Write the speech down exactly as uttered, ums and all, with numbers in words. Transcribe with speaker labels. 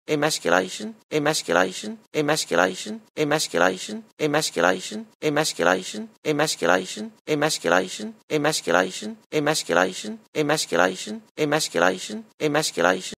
Speaker 1: emasculation, emasculation, emasculation, emasculation, emasculation, emasculation, emasculation, emasculation, emasculation, emasculation, emasculation, emasculation, emasculation.